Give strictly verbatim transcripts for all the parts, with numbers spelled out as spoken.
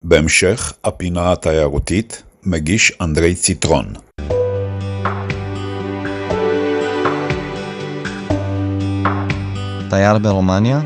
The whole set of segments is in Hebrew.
בהמשך, הפינה התיירותית, מגיש אנדרי ציטרון. תייר ברומניה?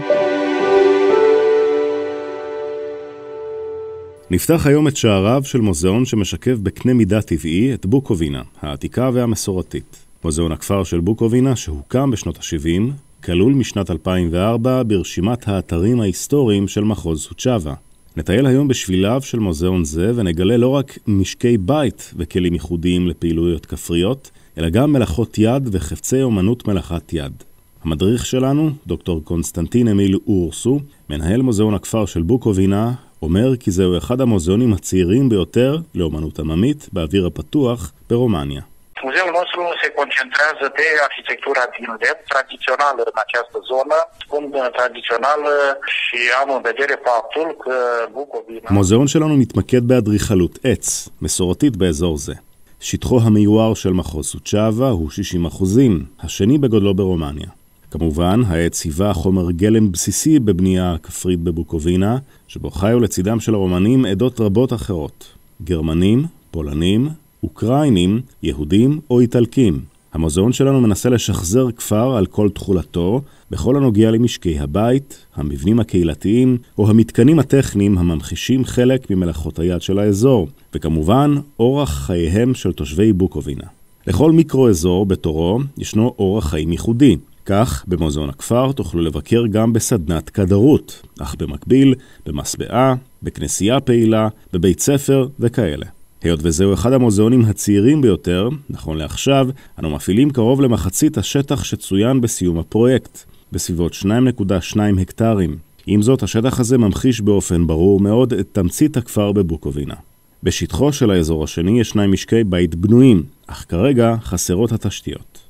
נפתח היום את שעריו של מוזיאון שמשקף בקנה מידה טבעי את בוקובינה, העתיקה והמסורתית. מוזיאון הכפר של בוקובינה, שהוקם בשנות ה-שבעים, כלול משנת אלפיים וארבע ברשימת האתרים ההיסטוריים של מחוז סוצ'אבה. נטייל היום בשביליו של מוזיאון זה ונגלה לא רק משקי בית וכלים ייחודיים לפעילויות כפריות, אלא גם מלאכות יד וחפצי אומנות מלאכת יד. המדריך שלנו, דוקטור קונסטנטין אמיל אורסו, מנהל מוזיאון הכפר של בוקובינה, אומר כי זהו אחד המוזיאונים הצעירים ביותר לאומנות עממית באוויר הפתוח ברומניה. Muzeul nostru se concentrează pe arhitectura din lemn tradițională în această zonă, spun tradițională și am în vedere faptul că Bucovina... המוזיאון שלנו מתמקד באדריכלות עץ, מסורתית באזור זה. שטחו המיוער של מחוז סוצ'אבה הוא שישים אחוזים, השני בגודלו ברומניה. כמובן, העץ היווה חומר גלם בסיסי בבנייה הכפרית בבוקובינה, שבו חיו לצידם של הרומנים עדות רבות אחרות. גרמנים, פולנים, אוקראינים, יהודים או איטלקים. המוזיאון שלנו מנסה לשחזר כפר על כל תחולתו, בכל הנוגע למשקי הבית, המבנים הקהילתיים או המתקנים הטכניים הממחישים חלק ממלאכות היד של האזור, וכמובן אורח חייהם של תושבי בוקובינה. לכל מיקרו-אזור בתורו ישנו אורח חיים ייחודי. כך, במוזיאון הכפר תוכלו לבקר גם בסדנת כדרות, אך במקביל, במסבעה, בכנסייה פעילה, בבית ספר וכאלה. היות וזהו אחד המוזיאונים הצעירים ביותר, נכון לעכשיו, אנו מפעילים קרוב למחצית השטח שצוין בסיום הפרויקט, בסביבות שתיים נקודה שתיים הקטרים. עם זאת, השטח הזה ממחיש באופן ברור מאוד את תמצית הכפר בבוקובינה. בשטחו של האזור השני ישנם משקי בית בנויים, אך כרגע חסרות התשתיות.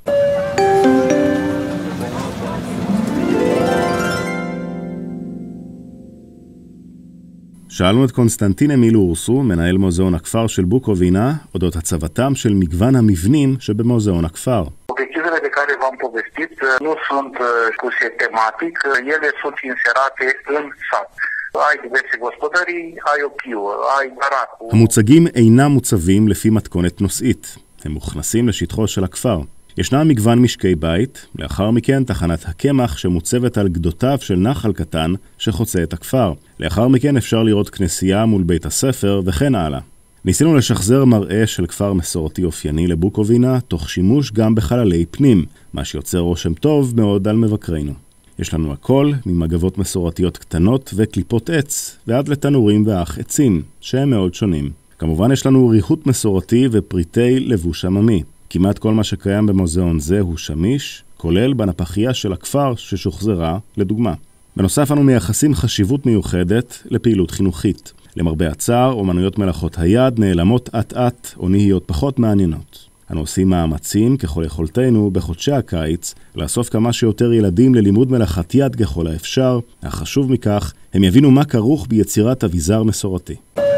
שאלנו את קונסטנטין אמיל אורסו, מנהל מוזיאון הכפר של בוקובינה, אודות הצבתם של מגוון המבנים שבמוזיאון הכפר. Obiectivele de care v-am povestit nu sunt puse tematic, ele sunt inserate în sat. Ai diverse gospodării, ai o piuă, ai baracul. המוצגים אינם מוצבים לפי מתכונת נושאית. הם מוכנסים לשטחו של הכפר. ישנם מגוון משקי בית, לאחר מכן תחנת הקמח שמוצבת על גדותיו של נחל קטן שחוצה את הכפר. לאחר מכן אפשר לראות כנסייה מול בית הספר וכן הלאה. ניסינו לשחזר מראה של כפר מסורתי אופייני לבוקובינה, תוך שימוש גם בחללי פנים, מה שיוצר רושם טוב מאוד על מבקרינו. יש לנו הכל, ממגבות מסורתיות קטנות וקליפות עץ, ועד לתנורים ואח עצים, שהם מאוד שונים. כמובן יש לנו ריהוט מסורתי ופריטי לבוש עממי. כמעט כל מה שקיים במוזיאון זה הוא שמיש, כולל בנפחייה של הכפר ששוחזרה לדוגמה. בנוסף אנו מייחסים חשיבות מיוחדת לפעילות חינוכית. למרבה הצער, אומנויות מלאכות היד נעלמות עט-עט או נהיות פחות מעניינות. אנו עושים מאמצים ככל יכולתנו בחודשי הקיץ לאסוף כמה שיותר ילדים ללימוד מלאכת יד ככל האפשר, אך חשוב מכך, הם יבינו מה כרוך ביצירת אביזר מסורתי.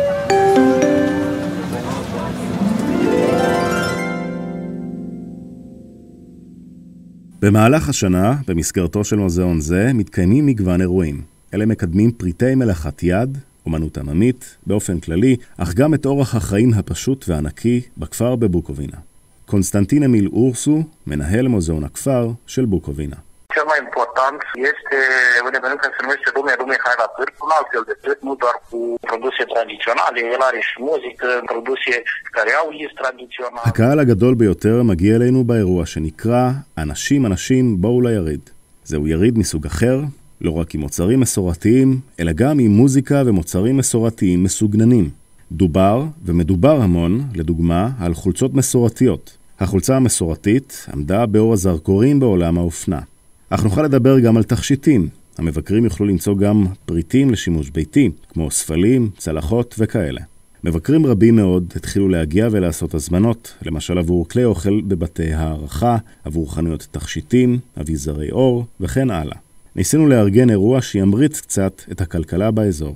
במהלך השנה, במסגרתו של מוזיאון זה, מתקיימים מגוון אירועים. אלה מקדמים פריטי מלאכת יד, אומנות עממית, באופן כללי, אך גם את אורח החיים הפשוט והנקי בכפר בבוקובינה. קונסטנטין אמיל אורסו, מנהל מוזיאון הכפר של בוקובינה. Cel mai important este un eveniment care se numește Lumea Lumei Hai la Târg, un alt fel de târg, nu doar cu produse tradiționale, el are și muzică, produse care au is tradițional. הקהל הגדול ביותר מגיע אלינו באירוע שנקרא אנשים אנשים בואו ליריד. זהו יריד מסוג אחר, לא רק עם מוצרים מסורתיים, אלא גם עם מוזיקה ומוצרים מסורתיים מסוגננים. דובר ומדובר המון, לדוגמה, על חולצות מסורתיות. החולצה המסורתית עמדה באור הזרקורים בעולם האופנה. אך נוכל לדבר גם על תכשיטים. המבקרים יוכלו למצוא גם פריטים לשימוש ביתי, כמו ספלים, צלחות וכאלה. מבקרים רבים מאוד התחילו להגיע ולעשות הזמנות, למשל עבור כלי אוכל בבתי הערכה, עבור חנויות תכשיטים, אביזרי אור וכן הלאה. ניסינו לארגן אירוע שימריץ קצת את הכלכלה באזור.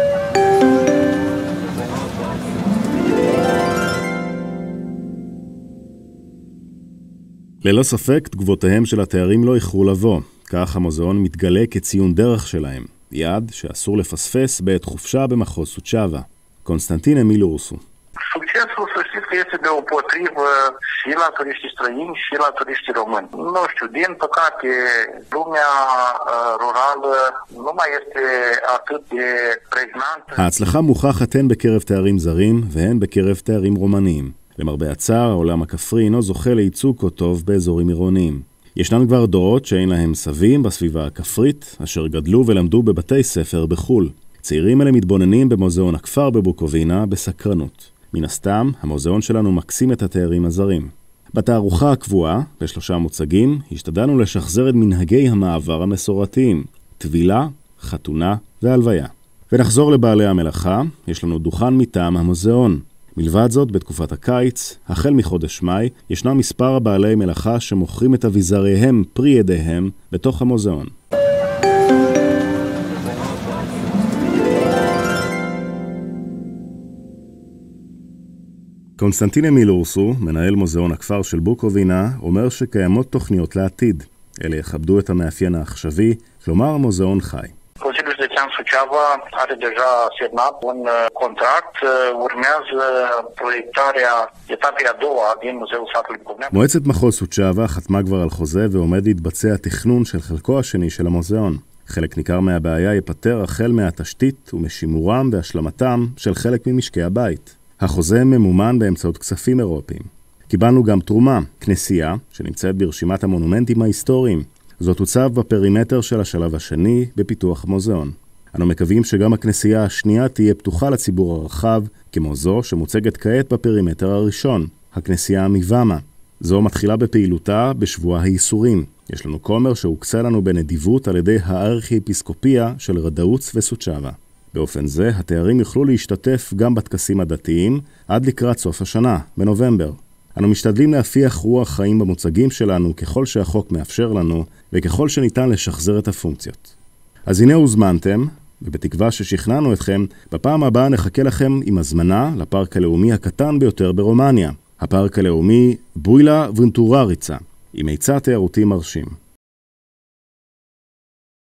ללא ספק, תגובותיהם של התיירים לא איחרו לבוא. כך המוזיאון מתגלה כציון דרך שלהם, יעד שאסור לפספס בעת חופשה במחוז סוצ'אבה. קונסטנטין אמיל אורסו. Succesul, să știți că este deopotrivă și la turiștii străini și la turiștii români. Nu știu, din păcate, lumea rurală nu mai este atât de pregnantă. ההצלחה מוכחת הן בקרב תיירים זרים והן בקרב תיירים רומניים. למרבה הצער, העולם הכפרי אינו זוכה לייצוג כה טוב באזורים עירוניים. ישנם כבר דורות שאין להם סבים בסביבה הכפרית, אשר גדלו ולמדו בבתי ספר בחול. צעירים אלה מתבוננים במוזיאון הכפר בבוקובינה בסקרנות. מן הסתם, המוזיאון שלנו מקסים את התיירים הזרים. בתערוכה הקבועה, בשלושה מוצגים, השתדלנו לשחזר את מנהגי המעבר המסורתיים, טבילה, חתונה והלוויה. ונחזור לבעלי המלאכה, יש לנו דוכן מטעם המוזיאון. מלבד זאת, בתקופת הקיץ, החל מחודש מאי, ישנם מספר בעלי מלאכה שמוכרים את אביזריהם, פרי ידיהם, בתוך המוזיאון. קונסטנטין אמיל אורסו, מנהל מוזיאון הכפר של בוקובינה, אומר שקיימות תוכניות לעתיד. אלה יכבדו את המאפיין העכשווי, כלומר המוזיאון חי. Consiliul Județean Suceava are deja semnat un contract, urmează proiectarea etapei a doua din Muzeul Satului Bucovina. מועצת מחוז סוצ'אבה חתמה כבר על חוזה ועומד להתבצע תכנון של חלקו השני של המוזיאון. חלק ניכר מהבעיה ייפתר החל מהתשתית ומשימורם והשלמתם של חלק ממשקי הבית. החוזה ממומן באמצעות כספים אירופיים. קיבלנו גם תרומה, כנסייה, שנמצאת ברשימת המונומנטים ההיסטוריים. זאת הוצב בפרימטר של השלב השני בפיתוח המוזיאון. אנו מקווים שגם הכנסייה השנייה תהיה פתוחה לציבור הרחב, כמו זו שמוצגת כעת בפרימטר הראשון, הכנסייה מוואמה. זו מתחילה בפעילותה בשבוע הייסורים. יש לנו כומר שהוקצה לנו בנדיבות על ידי הארכיאפיסקופיה של רדאוץ וסוצ'אבה. באופן זה, התיירים יוכלו להשתתף גם בטקסים הדתיים עד לקראת סוף השנה, בנובמבר. אנו משתדלים להפיח רוח חיים במוצגים שלנו ככל שהחוק מאפשר לנו וככל שניתן לשחזר את הפונקציות. אז הנה הוזמנתם, ובתקווה ששכנענו אתכם, בפעם הבאה נחכה לכם עם הזמנה לפארק הלאומי הקטן ביותר ברומניה, הפארק הלאומי בוילה ונטורריצה, עם היצע תיירותי מרשים.